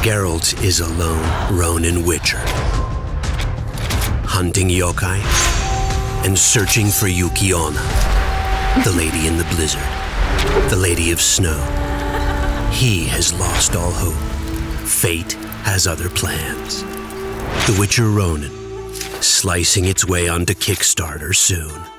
Geralt is a lone Ronin witcher, hunting yokai and searching for Yuki Onna, the lady in the blizzard, the lady of snow. He has lost all hope. Fate has other plans. The Witcher Ronin, slicing its way onto Kickstarter soon.